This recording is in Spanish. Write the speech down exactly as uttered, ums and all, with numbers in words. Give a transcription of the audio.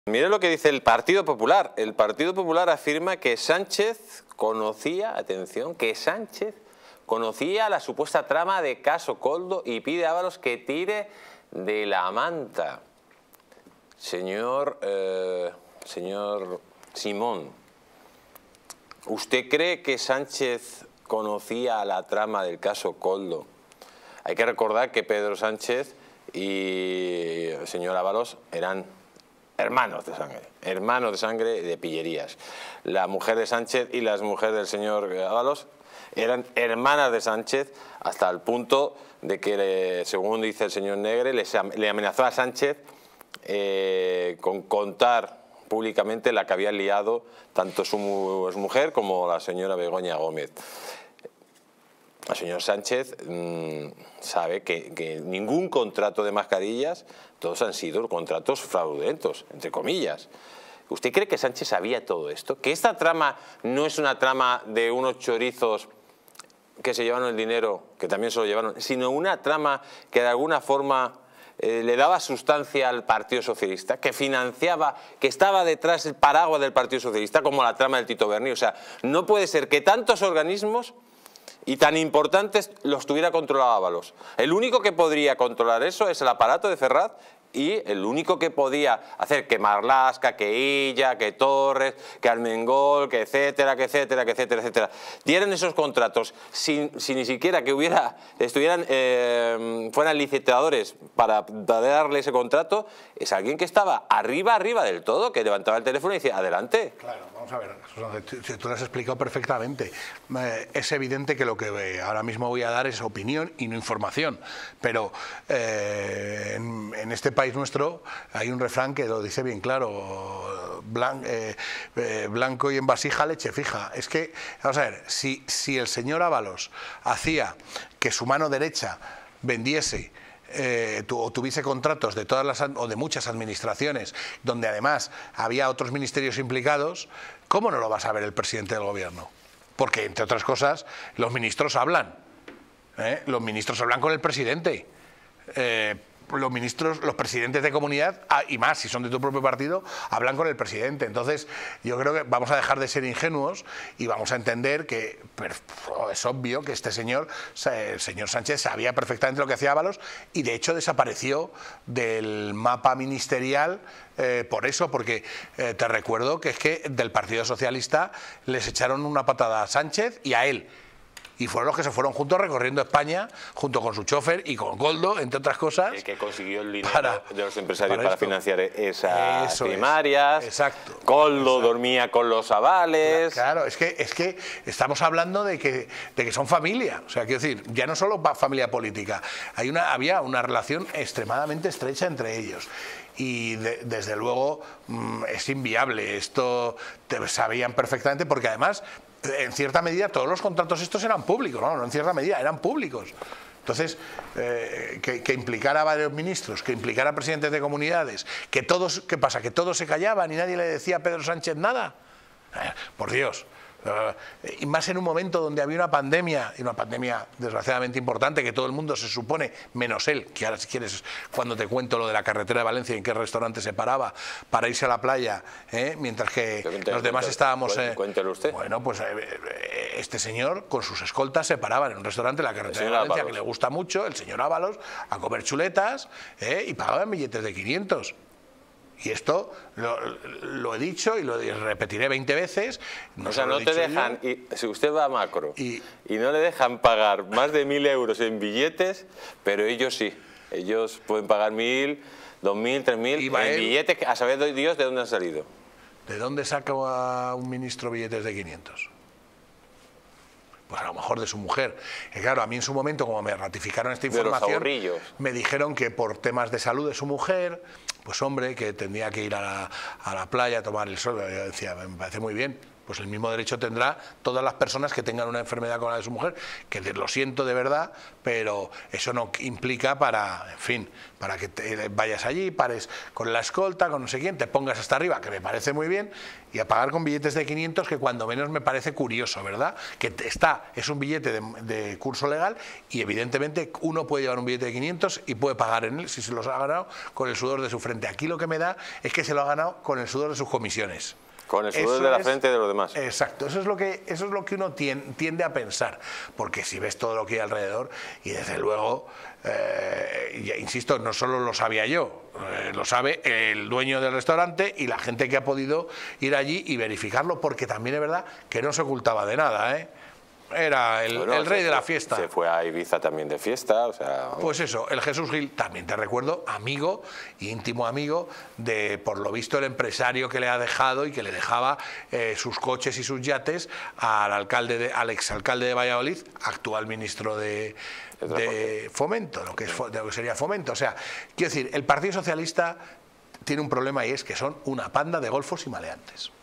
Mire lo que dice el Partido Popular. El Partido Popular afirma que Sánchez conocía, atención, que Sánchez conocía la supuesta trama de caso Koldo y pide a Ábalos que tire de la manta. Señor, eh, señor Simón, ¿usted cree que Sánchez conocía la trama del caso Koldo? Hay que recordar que Pedro Sánchez y el señor Ábalos eran hermanos de sangre, hermanos de sangre de pillerías. La mujer de Sánchez y las mujeres del señor Ábalos eran hermanas de Sánchez hasta el punto de que, según dice el señor Negre, les, le amenazó a Sánchez eh, con contar públicamente la que había liado tanto su mujer como la señora Begoña Gómez. El señor Sánchez mmm, sabe que, que ningún contrato de mascarillas, todos han sido contratos fraudulentos, entre comillas. ¿Usted cree que Sánchez sabía todo esto? ¿Que esta trama no es una trama de unos chorizos que se llevaron el dinero, que también se lo llevaron, sino una trama que de alguna forma eh, le daba sustancia al Partido Socialista, que financiaba, que estaba detrás del paraguas del Partido Socialista, como la trama del Tito Berni? O sea, no puede ser que tantos organismos y tan importantes los tuviera controlado Ábalos. El único que podría controlar eso es el aparato de Ferraz, y el único que podía hacer que Marlaska, que Illa, que Torres, que Armengol, que etcétera, que etcétera, que etcétera, etcétera, dieran esos contratos sin, sin ni siquiera que hubiera, estuvieran, eh, fueran licitadores para darle ese contrato, es alguien que estaba arriba, arriba del todo, que levantaba el teléfono y decía, adelante. Claro, vamos a ver, tú lo has explicado perfectamente. Es evidente que lo que ahora mismo voy a dar es opinión y no información, pero eh, en, en este país nuestro hay un refrán que lo dice bien claro: blan, eh, eh, blanco y en vasija leche fija. Es que, vamos a ver, si, si el señor Ábalos hacía que su mano derecha vendiese Eh, tu, o tuviese contratos de todas las o de muchas administraciones, donde además había otros ministerios implicados, ¿cómo no lo va a saber el presidente del gobierno? Porque, entre otras cosas, los ministros hablan, ¿eh? los ministros hablan con el presidente. Eh, los ministros, los presidentes de comunidad, y más si son de tu propio partido, hablan con el presidente. Entonces yo creo que vamos a dejar de ser ingenuos y vamos a entender que es obvio que este señor, el señor Sánchez, sabía perfectamente lo que hacía Ábalos, y de hecho desapareció del mapa ministerial eh, por eso, porque eh, te recuerdo que es que del Partido Socialista les echaron una patada a Sánchez y a él, y fueron los que se fueron juntos recorriendo España, junto con su chofer y con Koldo, entre otras cosas. El que consiguió el dinero para, de los empresarios para, para financiar esas Eso primarias. Es. Exacto. Koldo Exacto. dormía con los avales. Claro, es que, es que estamos hablando de que, de que son familia. O sea, quiero decir, ya no solo familia política, hay una, había una relación extremadamente estrecha entre ellos. Y de, desde luego mmm, es inviable. Esto te sabían perfectamente, porque además, en cierta medida, todos los contratos estos eran públicos, ¿no? No en cierta medida, eran públicos. Entonces, eh, que, que implicara a varios ministros, que implicara a presidentes de comunidades, que todos, ¿qué pasa? Que todos se callaban y nadie le decía a Pedro Sánchez nada. Eh, por Dios. Uh, y más en un momento donde había una pandemia, y una pandemia desgraciadamente importante, que todo el mundo se supone, menos él, que ahora si quieres cuando te cuento lo de la carretera de Valencia y en qué restaurante se paraba para irse a la playa, ¿eh? mientras que cuéntale, los demás cuéntale, estábamos... Eh, cuéntelo usted. Bueno, pues eh, este señor con sus escoltas se paraba en un restaurante de la carretera de Valencia, Ábalos, que le gusta mucho, el señor Ábalos, a comer chuletas, ¿eh? y pagaban billetes de quinientos. Y esto lo, lo he dicho y lo repetiré veinte veces. No, o sea, no te dejan, y, si usted va a Macro y, y no le dejan pagar más de mil euros en billetes, pero ellos sí. Ellos pueden pagar mil, dos mil, tres mil en él, billetes, a saber Dios de dónde han salido. ¿De dónde saca a un ministro billetes de quinientos? Pues a lo mejor de su mujer. Y claro, a mí en su momento, como me ratificaron esta información, me dijeron que por temas de salud de su mujer, pues hombre, que tendría que ir a la, a la playa a tomar el sol. Yo decía, me parece muy bien, pues el mismo derecho tendrá todas las personas que tengan una enfermedad como la de su mujer, que lo siento de verdad, pero eso no implica para, en fin, para que te vayas allí, pares con la escolta, con no sé quién, te pongas hasta arriba, que me parece muy bien, y a pagar con billetes de quinientos, que cuando menos me parece curioso, ¿verdad? Que está, es un billete de, de curso legal y evidentemente uno puede llevar un billete de quinientos y puede pagar en él, si se los ha ganado, con el sudor de su frente. Aquí lo que me da es que se lo ha ganado con el sudor de sus comisiones. Con el sudor de la frente de los demás. Exacto, eso es lo que, eso es lo que uno tiende, tiende a pensar, porque si ves todo lo que hay alrededor, y desde luego, eh, ya, insisto, no solo lo sabía yo, eh, lo sabe el dueño del restaurante y la gente que ha podido ir allí y verificarlo, porque también es verdad que no se ocultaba de nada, ¿eh? Era el, bueno, el rey de la fiesta. Se fue a Ibiza también de fiesta, o sea... Pues eso, el Jesús Gil, también te recuerdo, amigo, íntimo amigo de, por lo visto, el empresario que le ha dejado y que le dejaba eh, sus coches y sus yates al alcalde, de, al exalcalde de Valladolid, actual ministro de, de Fomento, lo que, es, de lo que sería Fomento. O sea, quiero decir, el Partido Socialista tiene un problema y es que son una panda de golfos y maleantes.